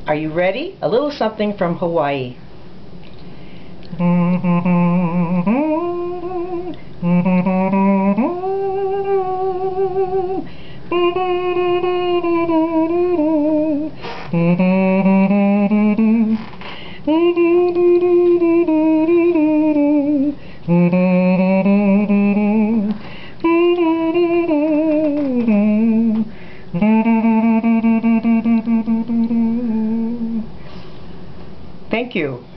Are you ready? A little something from Hawaii. Thank you.